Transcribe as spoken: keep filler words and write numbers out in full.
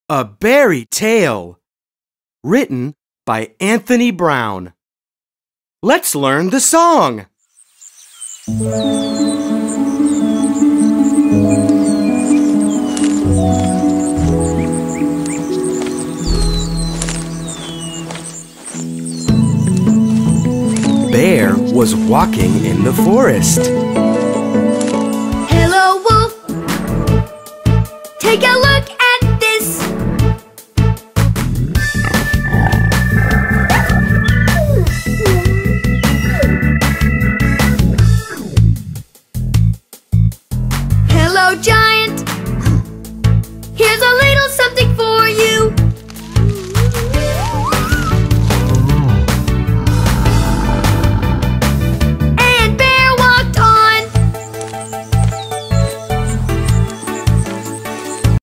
A Berry Tale, written by Anthony Brown. Let's learn the song. Bear was walking in the forest.